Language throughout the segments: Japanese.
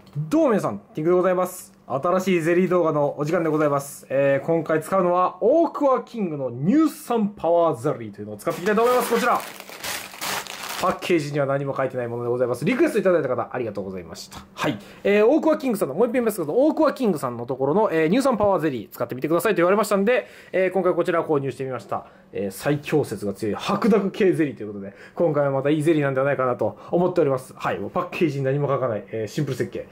どうも皆さん、ティンクでございます。新しいゼリー動画のお時間でございます。今回使うのは、オークワキングの乳酸パワーゼリーというのを使っていきたいと思います。こちら。パッケージには何も書いてないものでございます。リクエストいただいた方、ありがとうございました。はい。オークワキングさんの、もう一遍言いますけど、オークワキングさんのところの、乳酸パワーゼリー使ってみてくださいと言われましたんで、今回こちらを購入してみました。最強説が強い白濁系ゼリーということで、今回はまたいいゼリーなんではないかなと思っております。はい。もうパッケージに何も書かない、シンプル設計。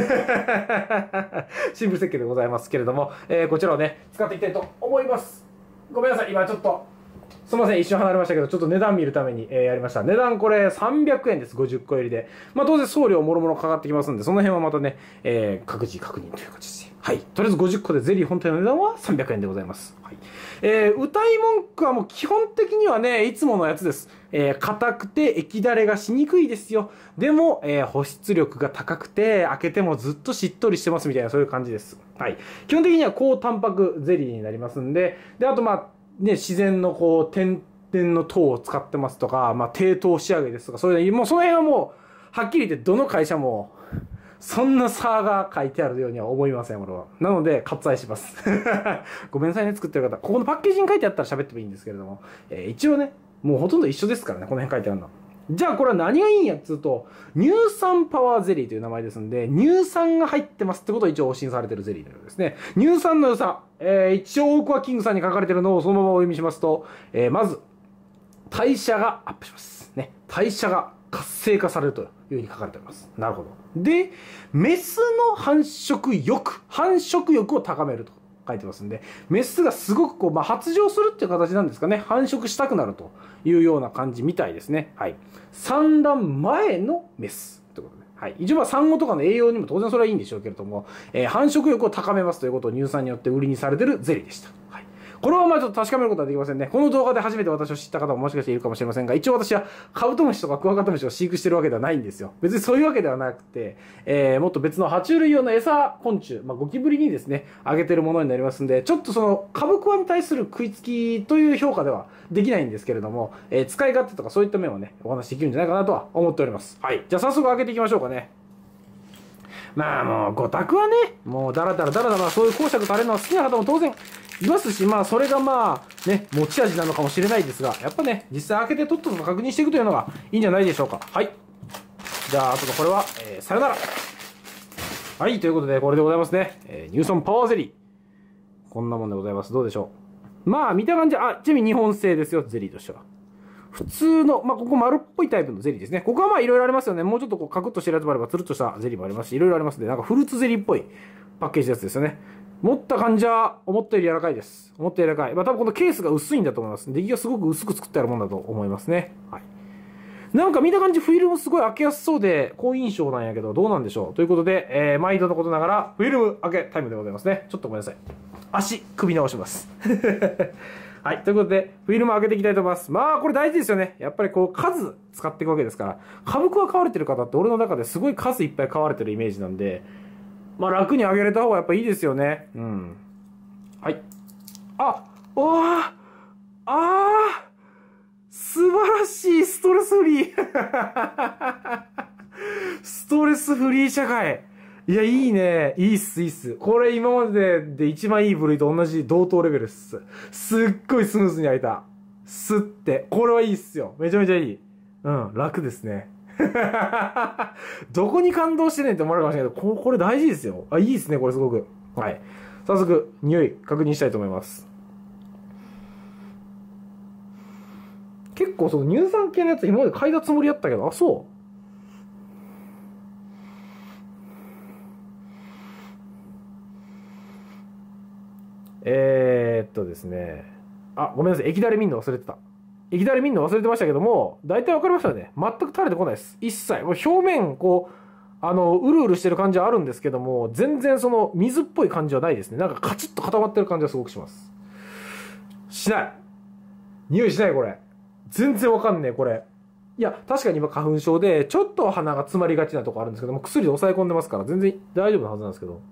シンプル設計でございますけれども、こちらをね、使っていきたいと思います。ごめんなさい、今ちょっと、すみません、一瞬離れましたけど、ちょっと値段見るために、やりました。値段これ300円です、50個入りで。まあ当然送料もろもろかかってきますんで、その辺はまたね、各自確認という形で。はい。とりあえず50個でゼリー本体の値段は300円でございます。はい。歌い文句はもう基本的にはね、いつものやつです。硬くて液だれがしにくいですよ。でも、保湿力が高くて、開けてもずっとしっとりしてますみたいな、そういう感じです。はい。基本的には高タンパクゼリーになりますんで、で、あとまあ、ね、自然のこう、天然の糖を使ってますとか、まあ、低糖仕上げですとか、そういう、もうその辺はもう、はっきり言ってどの会社も、そんな差が書いてあるようには思いません、俺は。なので、割愛します。ごめんなさいね、作ってる方。ここのパッケージに書いてあったら喋ってもいいんですけれども、一応ね、もうほとんど一緒ですからね、この辺書いてあるの。じゃあこれは何がいいんやっつうと、乳酸パワーゼリーという名前ですんで、乳酸が入ってますってことを一応押信されてるゼリーのようですね。乳酸の良さ、一応オークワキングさんに書かれてるのをそのままお読みしますと、まず、代謝がアップします。ね。代謝が活性化されるというふうに書かれております。なるほど。で、メスの繁殖欲を高めると書いてますんで、メスがすごくこう、まあ、発情するっていう形なんですかね。繁殖したくなるというような感じみたいですね。はい。産卵前のメスということで。はい。一応は産後とかの栄養にも当然それはいいんでしょうけれども、繁殖欲を高めますということを乳酸によって売りにされているゼリーでした。はい。これはまあちょっと確かめることはできませんね。この動画で初めて私を知った方ももしかしているかもしれませんが、一応私はカブトムシとかクワガタムシを飼育してるわけではないんですよ。別にそういうわけではなくて、もっと別の爬虫類用の餌昆虫、まあゴキブリにですね、あげてるものになりますんで、ちょっとそのカブクワに対する食いつきという評価ではできないんですけれども、使い勝手とかそういった面はね、お話できるんじゃないかなとは思っております。はい。じゃあ早速開けていきましょうかね。まあもう、ごたくはね、もうダラダラそういう講釈されるのは好きな方も当然いますし、まあそれがまあね、持ち味なのかもしれないですが、やっぱね、実際開けてとっとと確認していくというのがいいんじゃないでしょうか。はい。じゃあ、あとのこれは、さよなら。はい、ということでこれでございますね。乳酸パワーゼリー。こんなもんでございます。どうでしょう。まあ見た感じ、ちなみに日本製ですよ、ゼリーとしては。普通の、まあ、ここ丸っぽいタイプのゼリーですね。ここはまあいろいろありますよね。もうちょっとこうカクッとしてるやつもあれば、つるっとしたゼリーもありますし、いろいろありますので、なんかフルーツゼリーっぽいパッケージのやつですよね。持った感じは、思ったより柔らかいです。思ったより柔らかい。まあ多分このケースが薄いんだと思います。出来がすごく薄く作ってあるものだと思いますね。はい。なんか見た感じフィルムすごい開けやすそうで、好印象なんやけど、どうなんでしょう。ということで、毎度のことながら、フィルム開けタイムでございますね。ちょっとごめんなさい。足、首直します。はい。ということで、フィルム開けていきたいと思います。まあ、これ大事ですよね。やっぱりこう、数使っていくわけですから。株クワ買われてる方って俺の中ですごい数いっぱい買われてるイメージなんで、まあ、楽に上げれた方がやっぱいいですよね。うん。はい。おー素晴らしいストレスフリーストレスフリー社会。いや、いいね。いいっす。これ今までで一番いい部類と同じ同等レベルっす。すっごいスムーズに開いた。すって。これはいいっすよ。めちゃめちゃいい。うん、楽ですね。どこに感動してねんって思われるかもしれないけど、これ大事ですよ。いいっすね、これすごく。はい。早速、匂い確認したいと思います。結構その乳酸系のやつ今まで嗅いだつもりやったけど、そう。ですね。ごめんなさい。液だれ見んの忘れてた。液だれ見んの忘れてましたけども、大体わかりましたよね。全く垂れてこないです。一切。もう表面、こう、うるうるしてる感じはあるんですけども、全然その水っぽい感じはないですね。なんかカチッと固まってる感じはすごくします。しない。匂いしない、これ。全然わかんねえ、これ。いや、確かに今花粉症で、ちょっと鼻が詰まりがちなとこあるんですけども、薬で抑え込んでますから、全然大丈夫なはずなんですけど。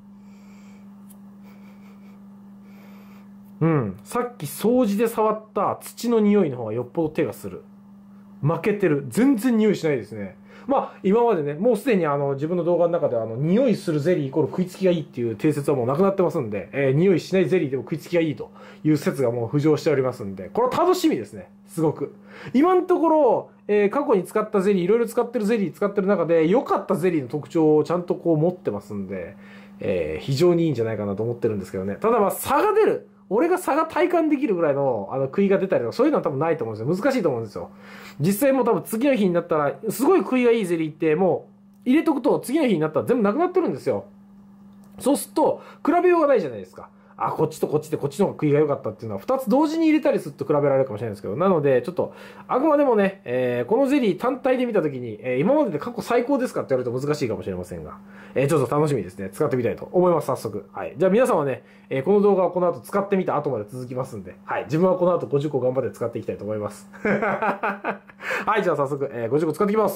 うん。さっき掃除で触った土の匂いの方がよっぽど手がする。負けてる。全然匂いしないですね。 まあ、今までね、もうすでに自分の動画の中で匂いするゼリーイコール食いつきがいいっていう定説はもうなくなってますんで、匂いしないゼリーでも食いつきがいいという説がもう浮上しておりますんで、これは楽しみですね。すごく。今のところ、過去に使ったゼリー、いろいろ使ってるゼリー使ってる中で、良かったゼリーの特徴をちゃんとこう持ってますんで、非常にいいんじゃないかなと思ってるんですけどね。ただまあ、差が出る。俺が差が体感できるぐらいの、食いが出たりとか、そういうのは多分ないと思うんですよ。難しいと思うんですよ。実際もう多分次の日になったら、すごい食いがいいゼリーって、もう、入れとくと次の日になったら全部なくなってるんですよ。そうすると、比べようがないじゃないですか。あ、こっちとこっちでこっちの方が食いが良かったっていうのは、二つ同時に入れたりすると比べられるかもしれないですけど、なので、ちょっと、あくまでもね、このゼリー単体で見たときに、今までで過去最高ですかって言われると難しいかもしれませんが、ちょっと楽しみですね。使ってみたいと思います、早速。はい。じゃあ皆さんはね、この動画をこの後使ってみた後まで続きますんで、はい。自分はこの後50個頑張って使っていきたいと思います。はい、じゃあ早速、50個使っていきます。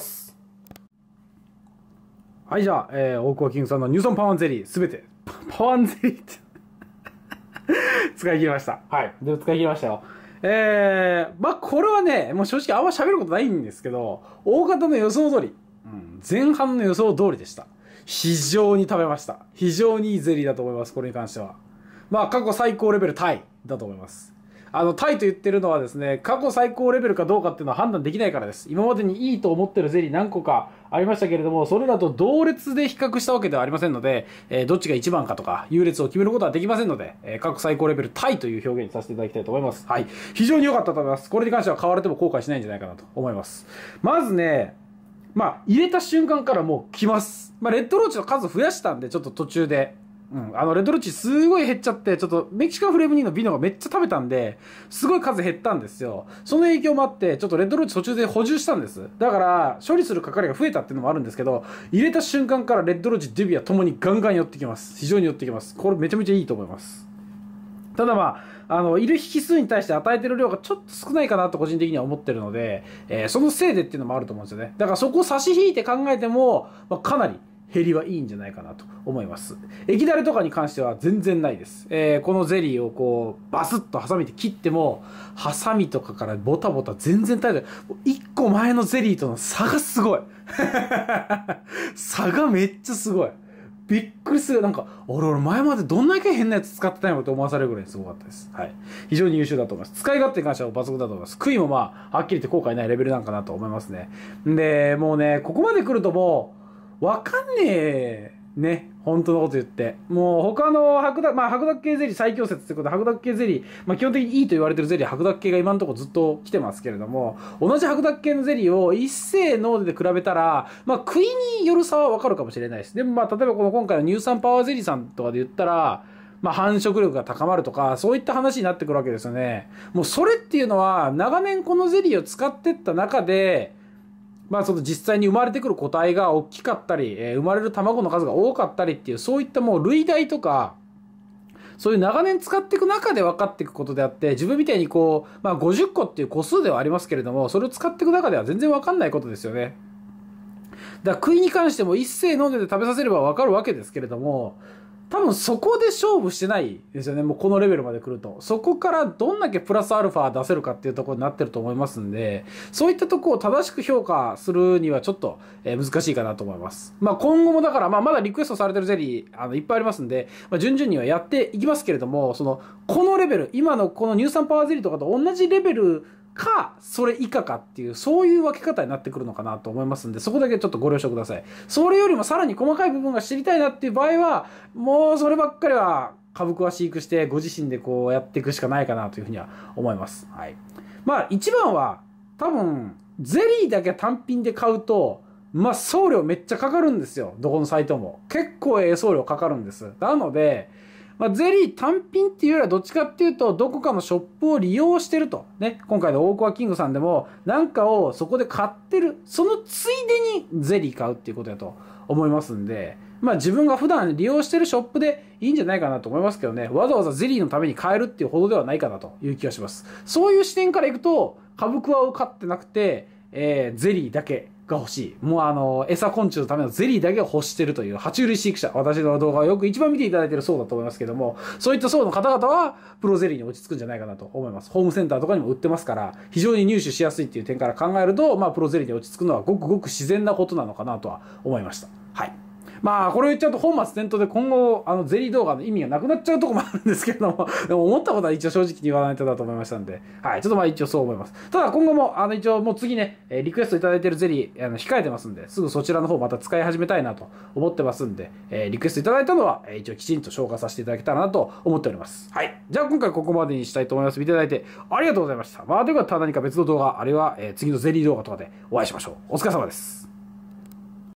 はい、じゃあ、大桑キングさんの乳酸パワーゼリー、すべて、パワーゼリーって使い切りました。はい。で、使い切りましたよ。まあ、これはね、もう正直あんま喋ることないんですけど、大方の予想通り、前半の予想通りでした。非常に食べました。非常にいいゼリーだと思います、これに関しては。まあ、過去最高レベルタイだと思います。タイと言ってるのはですね、過去最高レベルかどうかっていうのは判断できないからです。今までにいいと思ってるゼリー何個かありましたけれども、それらと同列で比較したわけではありませんので、どっちが一番かとか、優劣を決めることはできませんので、過去最高レベルタイという表現にさせていただきたいと思います。はい。非常に良かったと思います。これに関しては買われても後悔しないんじゃないかなと思います。まずね、まあ、入れた瞬間からもう来ます。まあ、レッドローチの数増やしたんで、ちょっと途中で。レッドローチすごい減っちゃって、ちょっとメキシカンフレームニーのビノがめっちゃ食べたんで、すごい数減ったんですよ。その影響もあって、ちょっとレッドローチ途中で補充したんです。だから、処理する係が増えたっていうのもあるんですけど、入れた瞬間からレッドローチ、デビアともにガンガン寄ってきます。非常に寄ってきます。これめちゃめちゃいいと思います。ただまあ、いる引数に対して与えてる量がちょっと少ないかなと個人的には思ってるので、そのせいでっていうのもあると思うんですよね。だからそこを差し引いて考えても、まあ、かなり減りはいいんじゃないかなと思います。液だれとかに関しては全然ないです。このゼリーをこう、バスッとハサミで切っても、ハサミとかからボタボタ全然耐えてない。1個前のゼリーとの差がすごい。差がめっちゃすごい。びっくりする。なんか、俺前までどんだけ変なやつ使ってたんやろと思わされるぐらいすごかったです。はい。非常に優秀だと思います。使い勝手に関しては抜群だと思います。悔いもまあ、はっきり言って後悔ないレベルなんかなと思いますね。で、もうね、ここまで来るともう、わかんねえ、ね。本当のこと言って。もう他の白濁系ゼリー最強説ってことで、白濁系ゼリー、まあ基本的にいいと言われてるゼリー、白濁系が今のところずっと来てますけれども、同じ白濁系のゼリーを一斉濃度で比べたら、まあ食いによる差はわかるかもしれないです。でもまあ例えばこの今回の乳酸パワーゼリーさんとかで言ったら、まあ繁殖力が高まるとか、そういった話になってくるわけですよね。もうそれっていうのは、長年このゼリーを使ってった中で、まあその実際に生まれてくる個体が大きかったり、生まれる卵の数が多かったりっていう、そういったもう類題とか、そういう長年使っていく中で分かっていくことであって、自分みたいにこう、まあ50個っていう個数ではありますけれども、それを使っていく中では全然分かんないことですよね。だから食いに関しても一斉飲んでて食べさせれば分かるわけですけれども、多分そこで勝負してないですよね。もうこのレベルまで来ると。そこからどんだけプラスアルファ出せるかっていうところになってると思いますんで、そういったところを正しく評価するにはちょっと難しいかなと思います。まあ今後もだから、まあまだリクエストされてるゼリーいっぱいありますんで、まあ順々にはやっていきますけれども、このレベル、今のこの乳酸パワーゼリーとかと同じレベルか、それ以下かっていう、そういう分け方になってくるのかなと思いますんで、そこだけちょっとご了承ください。それよりもさらに細かい部分が知りたいなっていう場合は、もうそればっかりは株クは飼育してご自身でこうやっていくしかないかなというふうには思います。はい。まあ一番は多分、ゼリーだけ単品で買うと、まあ送料めっちゃかかるんですよ。どこのサイトも。結構送料かかるんです。なので、まあ、ゼリー単品っていうよりはどっちかっていうと、どこかのショップを利用してると。ね。今回の大桑キングさんでも、なんかをそこで買ってる。そのついでにゼリー買うっていうことだと思いますんで、まあ自分が普段利用してるショップでいいんじゃないかなと思いますけどね。わざわざゼリーのために買えるっていうほどではないかなという気がします。そういう視点からいくと、株クワを買ってなくて、ゼリーだけが欲しい。もう餌昆虫のためのゼリーだけを欲してるという爬虫類飼育者、私の動画をよく一番見ていただいている層だと思いますけども、そういった層の方々はプロゼリーに落ち着くんじゃないかなと思います。ホームセンターとかにも売ってますから、非常に入手しやすいっていう点から考えると、プロゼリーに落ち着くのはごくごく自然なことなのかなとは思いました。はい。これを言っちゃうと本末転倒で今後ゼリー動画の意味がなくなっちゃうところもあるんですけれども、でも思ったことは一応正直に言わないとだと思いましたんで、はい、ちょっと一応そう思います。ただ今後も一応もう次ね、リクエストいただいているゼリー控えてますんで、すぐそちらの方また使い始めたいなと思ってますんで、リクエストいただいたのは一応きちんと消化させていただけたらなと思っております。はい。じゃあ今回ここまでにしたいと思います。見ていただいてありがとうございました。ということは何か別の動画、あるいは次のゼリー動画とかでお会いしましょう。お疲れ様です。